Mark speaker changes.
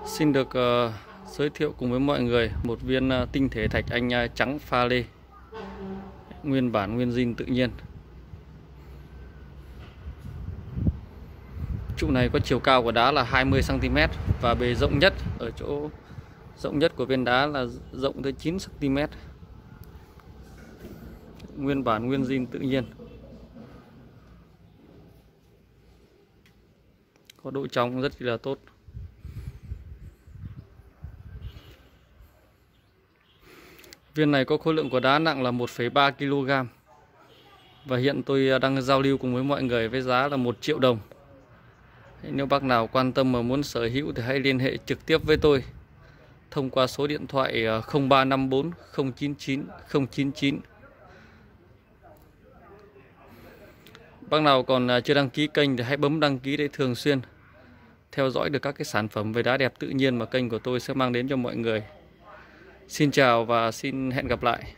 Speaker 1: Xin được giới thiệu cùng với mọi người một viên tinh thể thạch anh trắng pha lê, nguyên bản nguyên zin tự nhiên. Trụ này có chiều cao của đá là 20 cm và bề rộng nhất, ở chỗ rộng nhất của viên đá là rộng tới 9 cm. Nguyên bản nguyên zin tự nhiên. Có độ trong rất là tốt. Viên này có khối lượng của đá nặng là 1,3 kg. Và hiện tôi đang giao lưu cùng với mọi người với giá là 1 triệu đồng. Nếu bác nào quan tâm mà muốn sở hữu thì hãy liên hệ trực tiếp với tôi thông qua số điện thoại 0354 099 099. Bác nào còn chưa đăng ký kênh thì hãy bấm đăng ký để thường xuyên theo dõi được các cái sản phẩm về đá đẹp tự nhiên mà kênh của tôi sẽ mang đến cho mọi người. Xin chào và xin hẹn gặp lại.